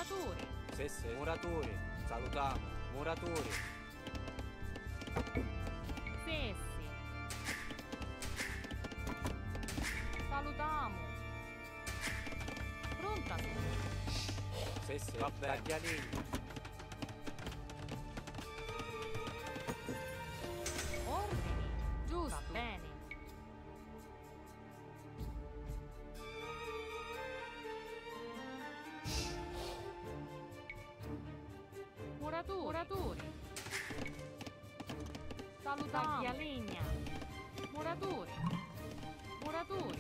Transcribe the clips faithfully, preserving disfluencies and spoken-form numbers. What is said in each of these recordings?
Muratori. Sì, sì. Muratori. Salutiamo. Muratori. Sì, sì. Salutiamo. Pronta? Sì, sì. Va bene. Taglialigna. Ordini. Giusto. Va bene. Muratori. Muratori. Salutiamo. Taglialegna. Muratori. Muratori.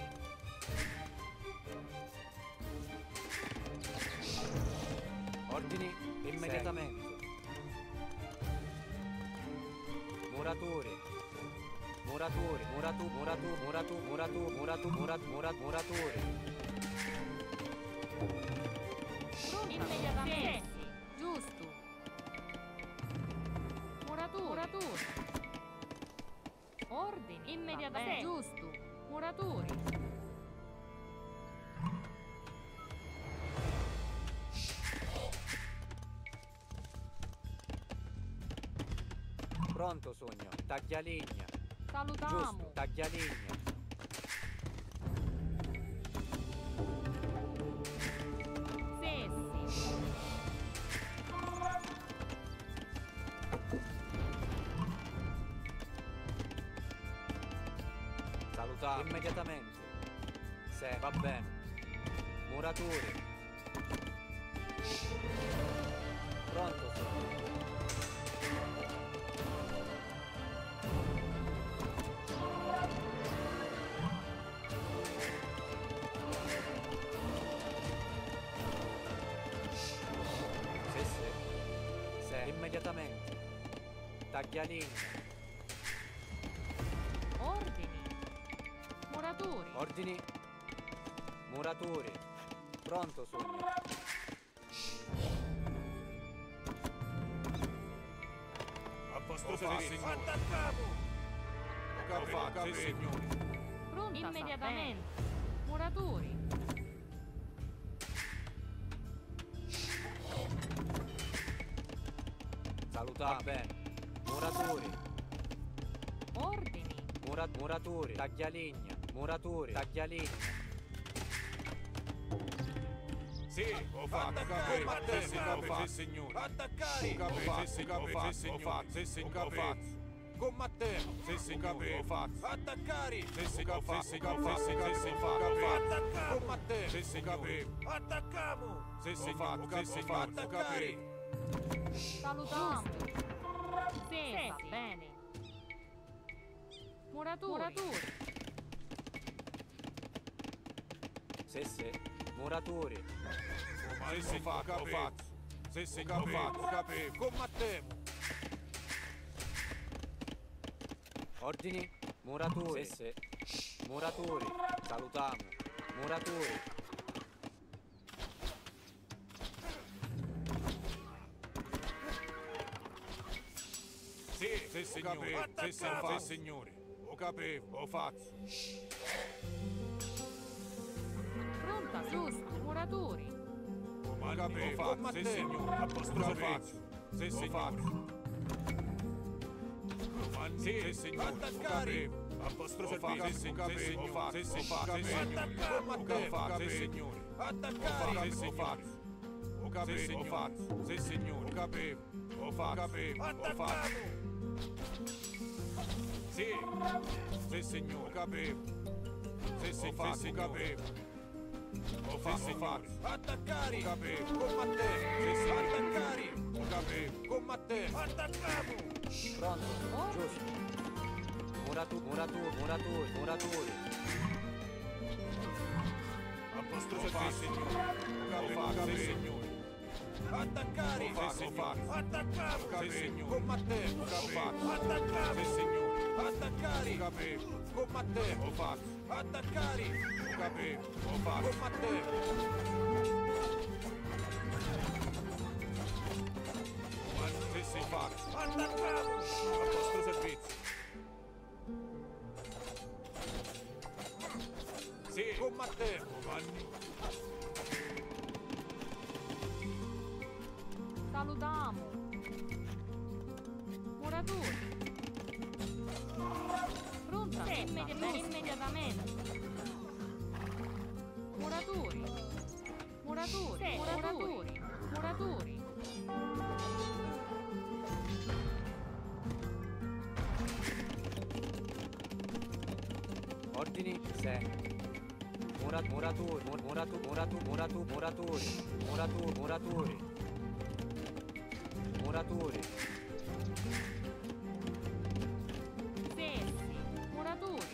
Ordini immediatamente. Muratori. Muratori. Muratu. Muratu. Muratu. Muratu. Muratu. Muratu. Muratu. Muratori. Immediatamente. Giusto. Muratori. Muratori. Ordini. Immediatamente. Giusto. Muratori. Pronto sogno. Taglialegna. Salutiamo. Giusto. Taglialegna. Sì, sì. Salutiamo. Immediatamente. Se va bene. Muratori. Pronto sogno. Immediatamente. Taglialigna. Ordini. Muratori. Ordini. Muratori. Pronto sogno. A posto servizio. Attacchiamo! Capo fatto, signori. Pronta. Immediatamente. Muratori. Salutiamo. Bene. Muratori. Ordini. Mura, muratori. Taglialegna. Muratori. Taglialegna. Sì, ho fatto. Capite, sì, capite, signori. Attaccare. Capite, sì, capite, signori. Sì, sì, capite. Combattiamo. Sì, sì, capite. Ho fatto. Attaccare. Sì, sì, capite, sì, capite, sì, sì, capite. Combattiamo. Sì, sì, capite. Attacchiamo. Sì, sì, capite, sì, capite. Salutiamo. Sì, va bene. Muratori. Muratori. Sì, sì. Muratori. Sì, sì, fatto, fatto. Sì, sì, fatto, capito. Combattiamo. Ordini. Muratori. Sì, sì. Muratori. Salutiamo. Muratori. Sì, sì, signore. Sì, sì, sì, signore. Ho capito, ho fatto. Pronta, giusto. Muratori. Ho capito, ho fatto. Sì, signore. A posto servizio. Sì, signore. Sì, signore. Attaccare. A posto servizio. Sì, signore. Ho fatto. Sì, signore. Ho fatto. Sì, signore. Attaccare. Sì, signore. Ho capito, ho fatto. Sì, signore. Ho capito. Ho fatto. Ho fatto. Sì, sì, signore. Ho capito. Sì, sì, sì, capivo. Ho fatto, ho fatto. Attaccare. Ho capito. Combattere. Sì, sì. Attaccare. Ho capito. Combattere. Attacchiamo. Pronto. Giusto. Muratori, muratori, muratori, muratori. A posto servizio, signore. Ho fatto, sì, signore. Attaccare. Ho fatto, ho fatto. Attacchiamo. Sì, signore. Combattere. Ho fatto. Attaccare. Sì, signore. Attaccare. Ho capito. Combattere. Ho fatto. Attaccare. Ho capito. Ho fatto. Combattere. Sì, sì, fatto. Attacchiamo. A posto servizio. Sì, combattiamo, Vanni. Salutiamo. Muratori. Pronta? Sì, immediatamente. immediatamente. Muratori. Muratori. Sì, muratori. Muratori. Ordini se. Mura, muratori, mur, muratu, muratu, muratu, muratori, muratu, muratori, muratori, Sessi. Muratori.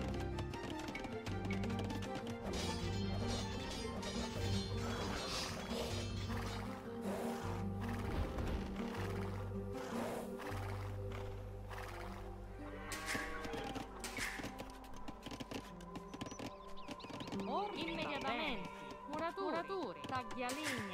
Or immediatamente. Muratori. Muratori. Taglialegna.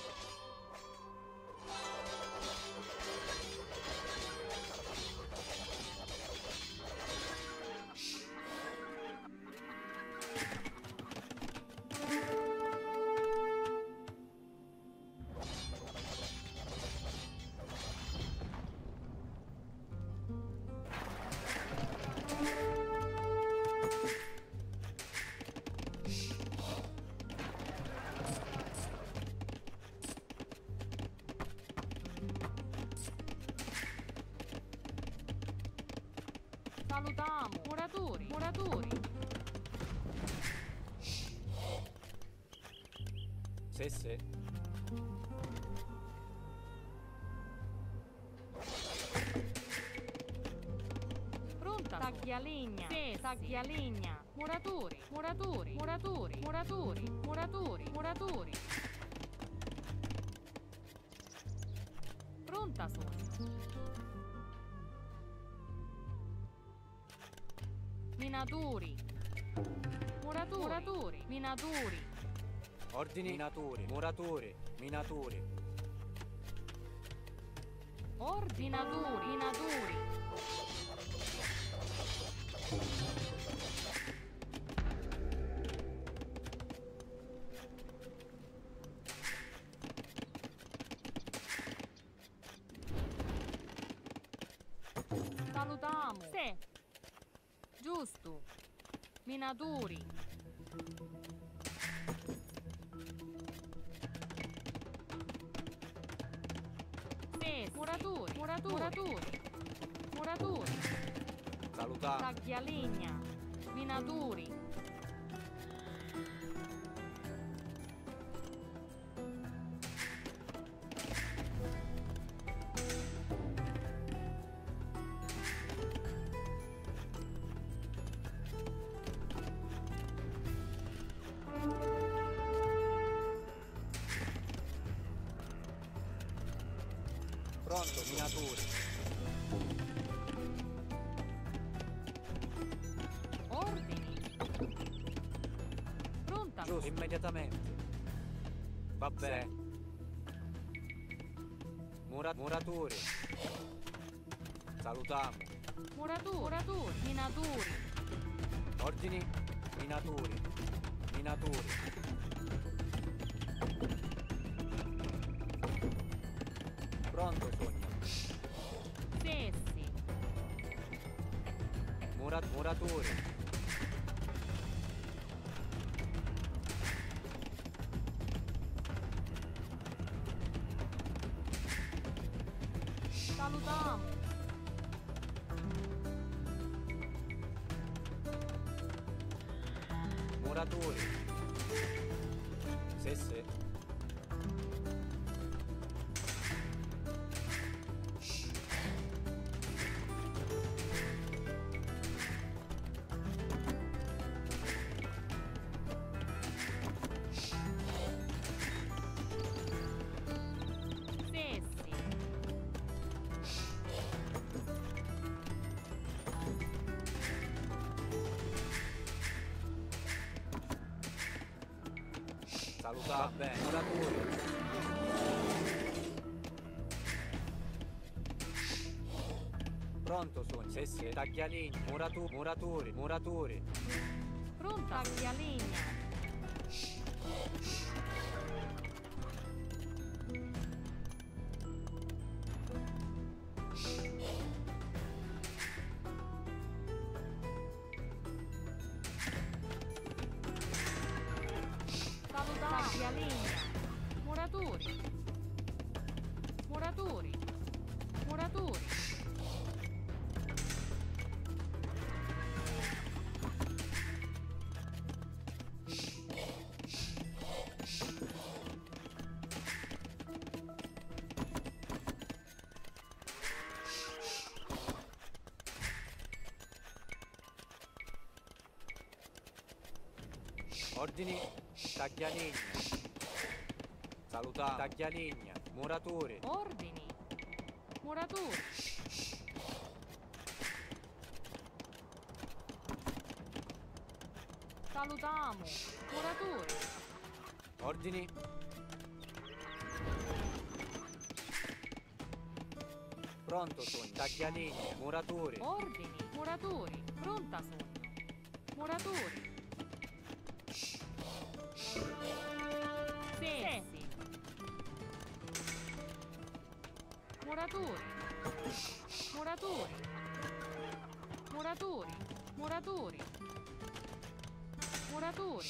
Salutiamo. Muratori. Muratori. se se. Pronta. Taglialegna. Sì, taglialegna. Muratori. Muratori. Muratori. Muratori. Muratori. Muratori. Pronta sono. Minatori. Muratori. Muratori. Minatori. Ordini minatori, muratori, minatori, Ordinatori. Minatori. Salutiamo. Se. Giusto. Minatori. Se. Muratori. Muratori. Muratori. Muratori. salutare, Taglialegna. Minatori. pronto, minatori, Ordini. Pronta. giusto, immediatamente, va bene, Mura, muratori, salutiamo, Muratori. Muratori. Minatori. ordini, minatori, minatori, pronto sogno, Sessi. Mura, muratori, Salutiamo. muratori, se se, Sessi. salutare, va bene, muratori, pronto sogno, se se, taglialegna, muratori, muratori, muratori, Pronta. Taglialegna. Muratori. Muratori. Muratori. Ordini, taglialegna. Salutare, taglialegna. Muratori. Ordini. Muratori. Salutiamo. Muratori. Ordini. Pronto sogno. Taglialegna. Muratori. Ordini. Muratori. Pronta sogno. Muratori. Sessi. Muratori. Muratori. Muratori. Muratori. Muratori.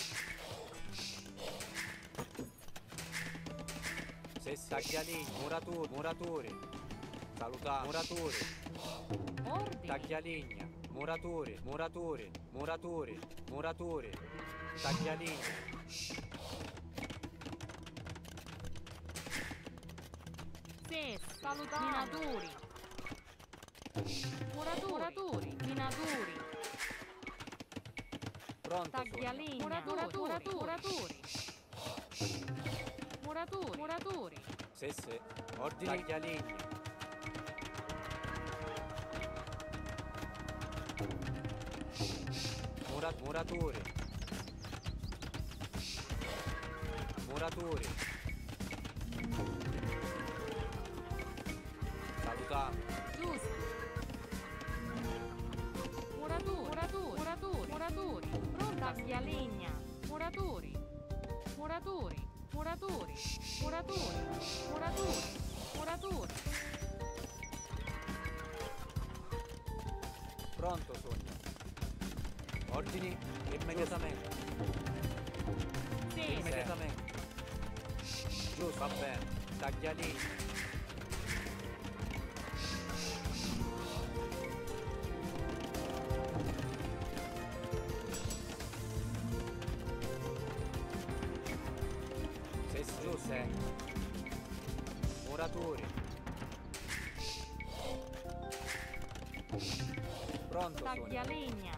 Sessi. Taglialegna. Muratori. Muratori. Salutare. Muratori. Ordini. Taglialegna. Muratori. Muratori. Muratori. Muratori. Taglialegna. Ses. Salutare. Minatori. Muratori. Muratori. Minatori. Pronto Taglialegna. Muratori. Muratori. Muratori. Muratori. Sesse. Ordini. Taglialegna. Mura, muratori. Muratori. Salutare. Giusto. Muratori. Muratori. Muratori. Muratori. Pronta. Taglialegna. Muratori. Muratori. Muratori. Muratori. Muratori. Muratori. Pronto sogno. Ordini immediatamente. Sì. Immediatamente. Giusto, va bene. Taglialegna. Se giusto, eh. Muratori. Pronto sogno. Taglialegna.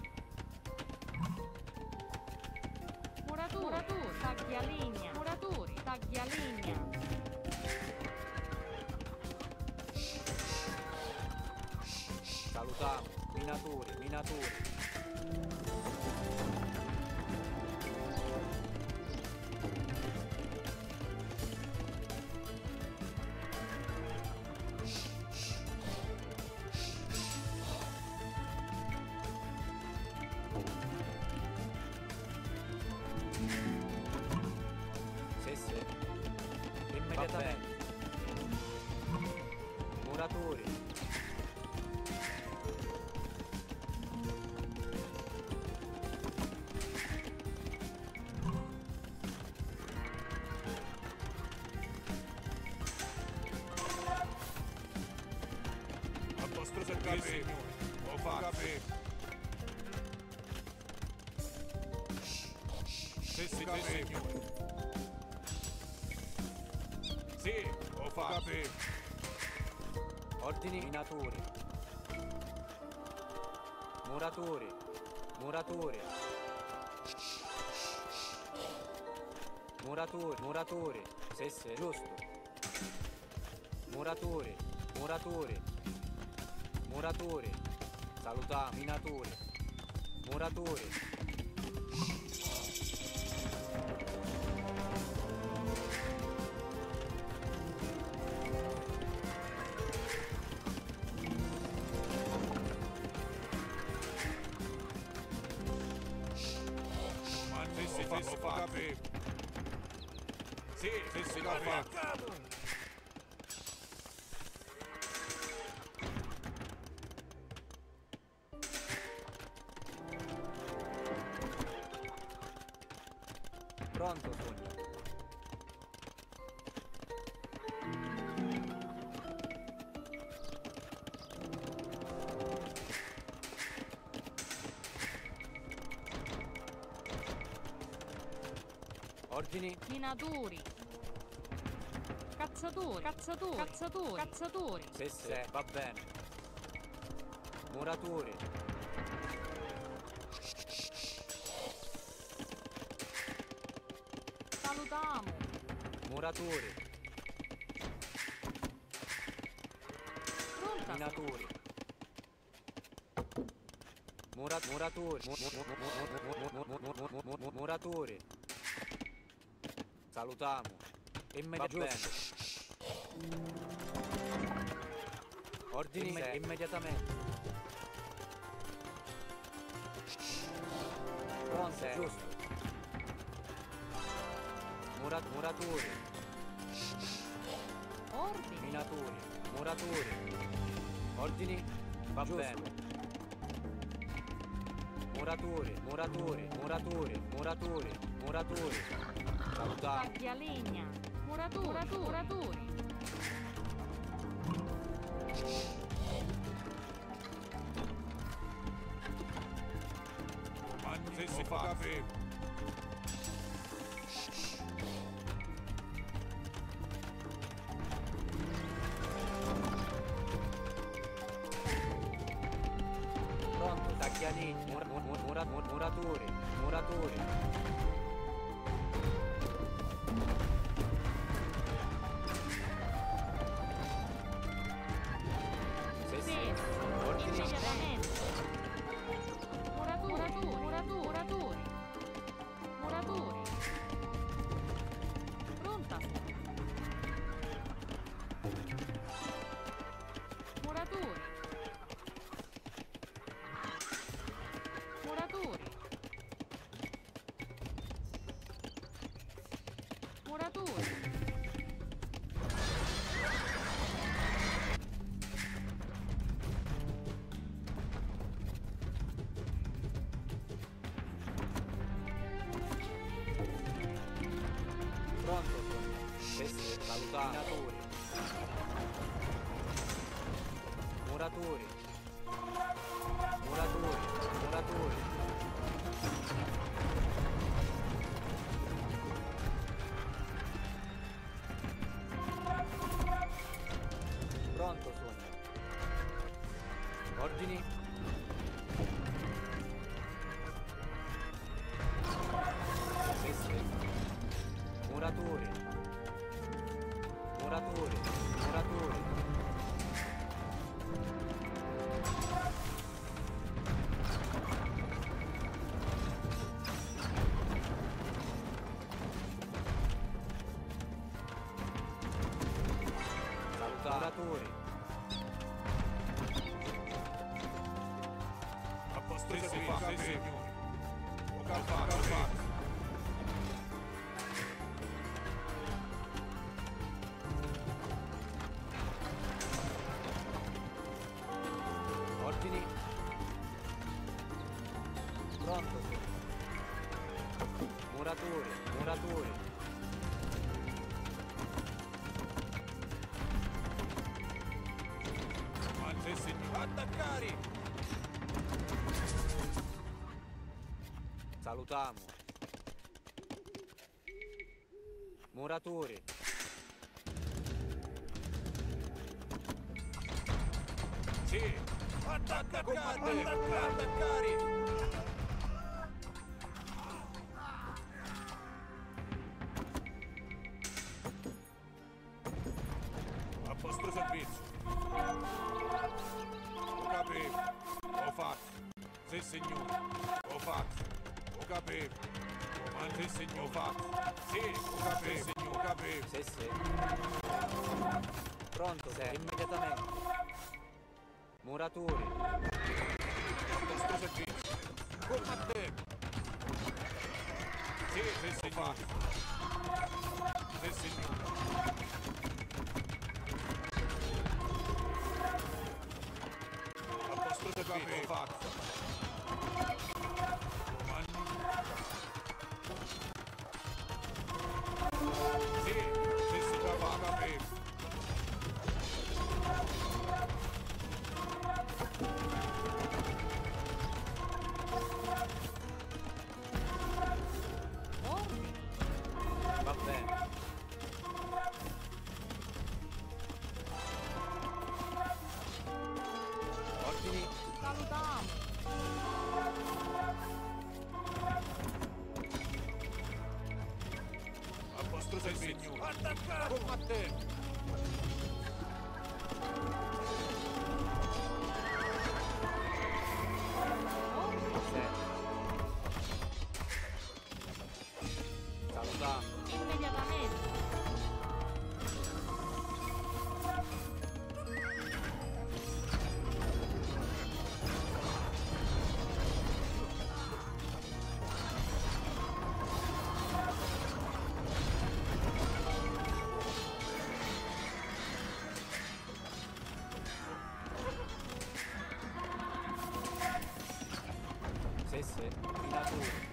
Muratori. Muratori. Taglialegna. Muratori. Taglialegna. Salutiamo. Minatori. Minatori. Sesse. Immediatamente. Muratori. Al vostro servizio, signore. Lo faccio. Sì, sì, sì, signore. Sì, lo faccio. Ordini minatori. Muratori. Muratori. Muratori. Muratori. Sesse, giusto. Muratori. Muratori. Muratori. Salutiamo. Minatori. Muratori. Ma sì, sì, sì, lo faccio. Sì, sì, sì, lo faccio. Pronto, sogno. Ordini. Minatori. Cazzatori. Cazzatori. Cazzatori. Cazzatori. Sì, sì, va bene. Muratori. Salutiamo. Muratori. Pronta. Minatori. Mura, muratori. Mu- mu- mu- mu- mu- mu- mu- mu- mu- mu- mu- Muratori. Salutiamo. Immediatamente. Ordini Imme- immediatamente. Pronto, giusto. Mura, muratori. Ordini. Minatori. Muratori. Ordini. Va Giusto. bene. Muratori, muratori, muratori, muratori, muratori. Salutiamo. Taglialegna. Muratori. Muratori. Muratori. Comando se si fa. Pronto, taglialegna. Mur, mur, mur, mura- mur- muratori, muratori. Sì, sì. Sì. Ordini. Immediatamente. Muratori. Muratori. Muratori. Muratori. Pronta. Muratori. Muratori. Muratori. Pronto, sono. Sì, sì. Salutiamo. Muratori. Muratori. Muratori. Muratori. Pronto, sono. Ordini. Sì, sì. Muratori. Muratori. Muratori. Muratori. A posto se si fa, sì, signori. O calfato, calfato. Ordini. Pronto, sì. Muratori, muratori. Comando se signori. Attaccare! Salutiamo. Muratori. Sì. Attaccare! Attaccare! A posto servizio. Ho capito. Ho fatto. Sì, signore. Ho fatto. Ho capito. Comando il signore. Ho fatto. Sì, ho capito, signore. Ho capito. Sì, sì. Pronto, sì. Immediatamente. Muratori. A posto servizio. Combattente. Sì, sì, signore. Sì, signore. A posto servizio. Ho fatto. Comando. Sì, sì, sì, ho capito. Ordini. Attaccato! Combattente! Salutando. Immediatamente. Sì, sì, minatura.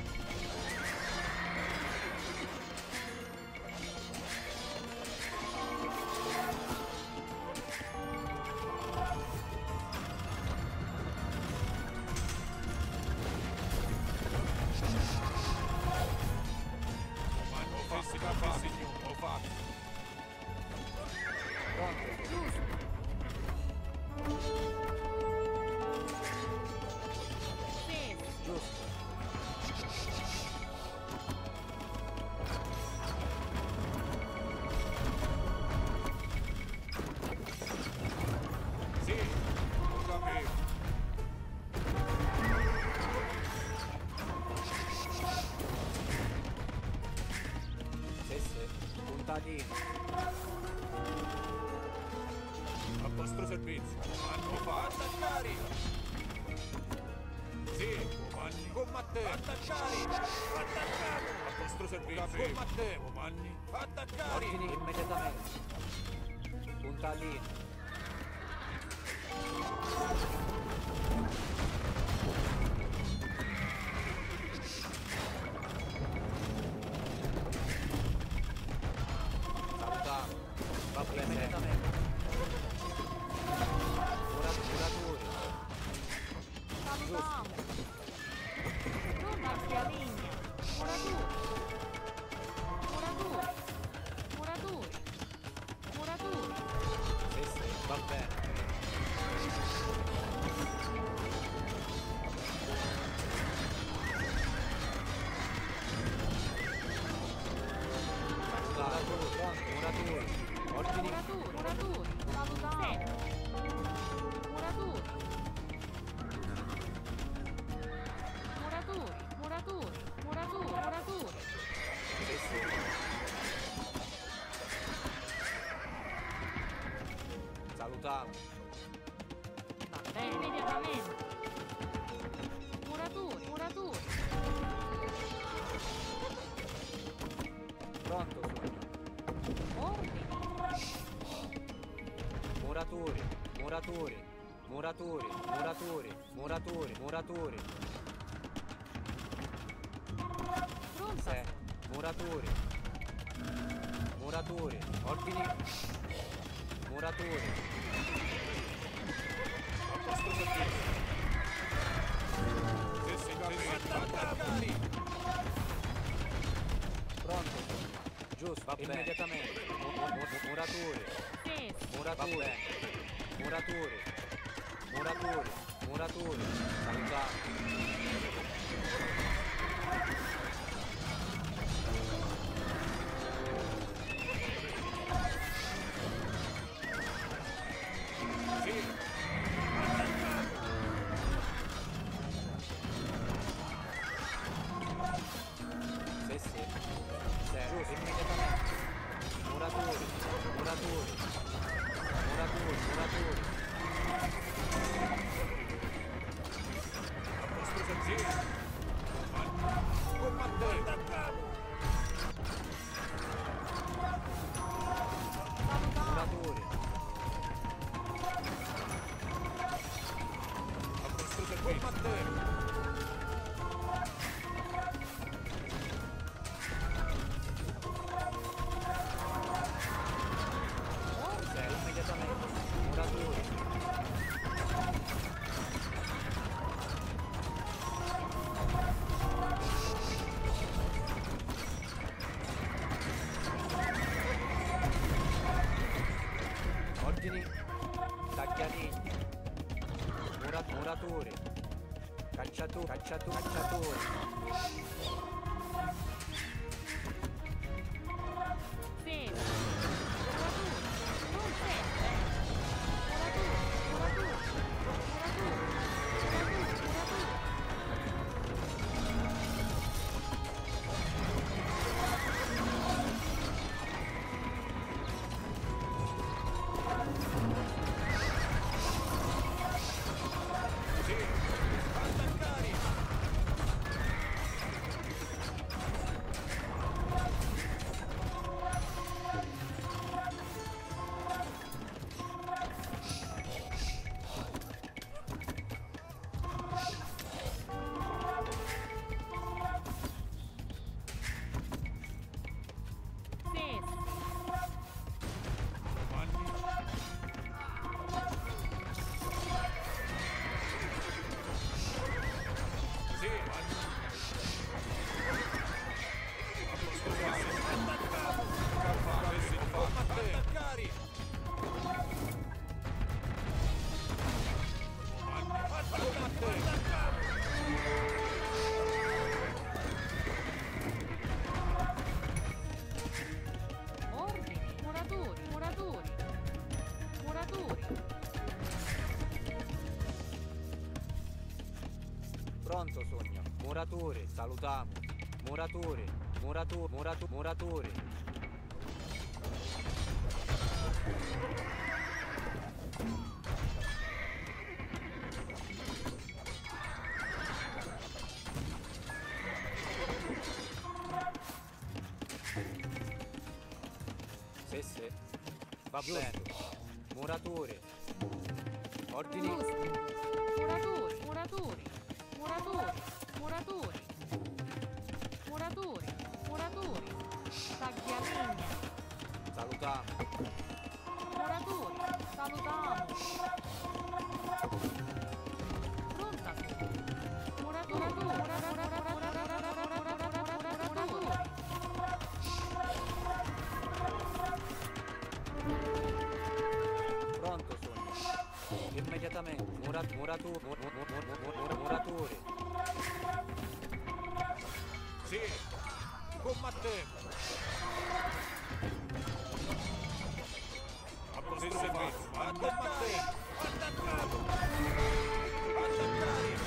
Fessi caffè signor, ho fatto. Pronto? Giusto. Sì. Giusto. Sì, ho capito. Sì, sì, puntatino. A vostro servizio. Hanno fatto. Attaccare! Sì, comandi. Combattente. Attaccare! Attaccato! A vostro servizio. Combattente. Comandi. Attaccare! Ordini immediatamente. Puntatino. Salutando. Va bene, immediatamente. Ora muratori. Salutiamo. Taglialegna. Muratori. Muratori. Muratori. Muratori. Sì, sì, va bene. Muratori, pronto, muratori. Ordini. Muratori. Muratori. Salutiamo. Muratori. Muratori. Muratori. Muratori. Muratori. Sì, sì. Salutiamo. Va bene, immediatamente. Muratori. Muratori. Pronto, sono. Ordini. Muratori, muratori, muratori, muratori, muratori, muratori. Pronta. Sì, muratori. Muratori, ordini. Muratori. A vostro servizio. Fessi caffè. Attaccare! Pronto. Giusto, va bene. Immediatamente. Mu- mu- mu- Muratori, Sì. muratori, muratori, muratori, muratori. Salutare. Sì. Sì, sì. Sì, giusto, immediatamente. Muratori, muratori, muratori, muratori. A vostro servizio. Combattente. Muratori. A vostro servizio. Combattente. Sì, immediatamente. Muratori. Ordini. Taglialegna. Mura- muratori. Cacciatori, cacciatori, cacciatori. Sì. Pronto sogno. Muratore, salutiamo. Muratore, murato, murato, muratore. Sì, sì. Va bene. Muratore. Ordini. Muratori, muratori, muratori, muratori, muratori, muratori, taglialegna, Salutiamo. muratori, salutiamo. Pronta su. Muratori, Pronto sogno. Immediatamente. Murat, murato, mur, mur, mur, mur, mur, mur, muratore. Sì, combattemo. A vostro servizio. Combattemo. Attaccato. Attaccare.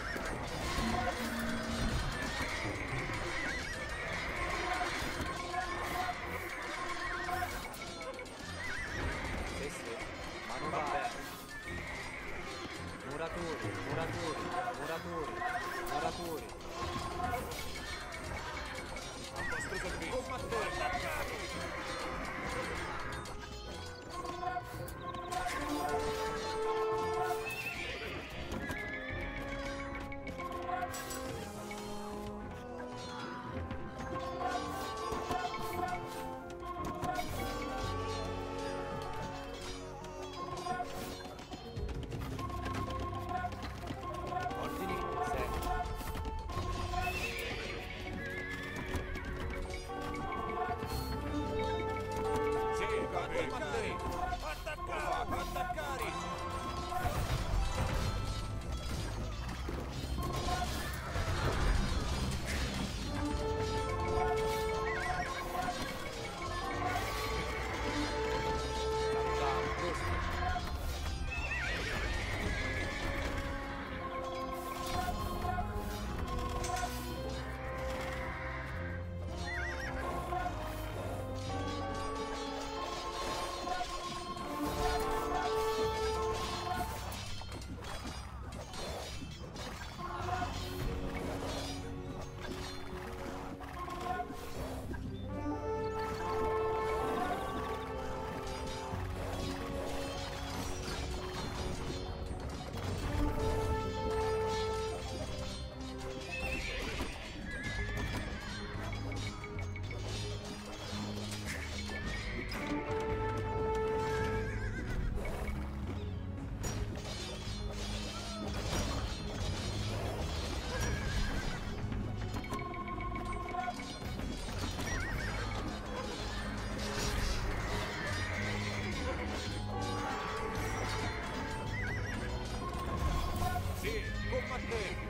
Sì, sì. Ma non va bene. Muratori, muratori, muratori, muratori. A vostro servizio. Combattemo. Attaccato. Ordini. Sì. Sì, attaccare. Attaccare. Attaccare. Salutiamo. Giusto. Sì, combattemo.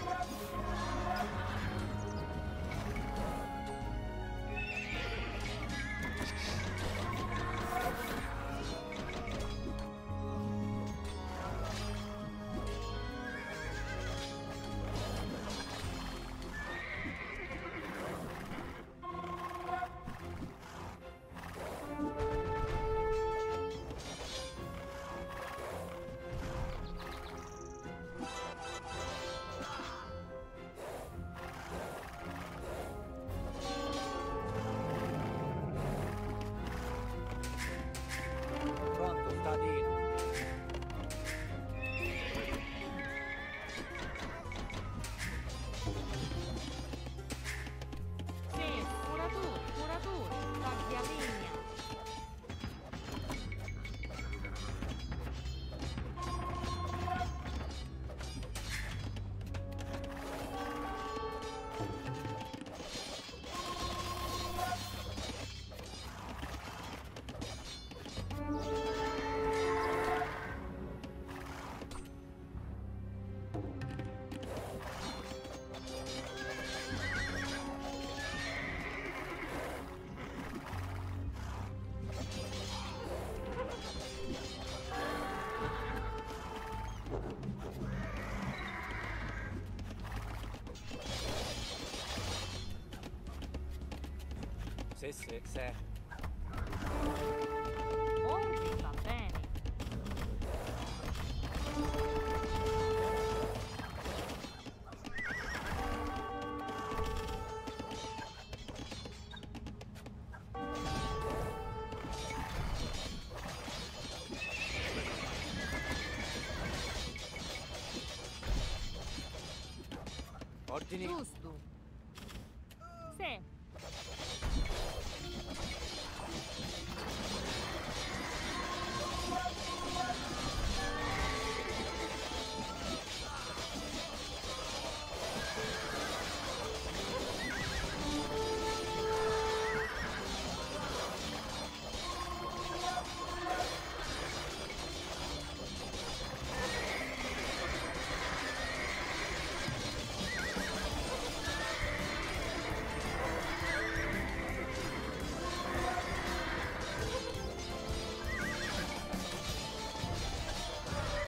Pronto, statino. Sì, muratori, muratori, taglialegna, se, se. Ordine va bene. Ordini. Giusto.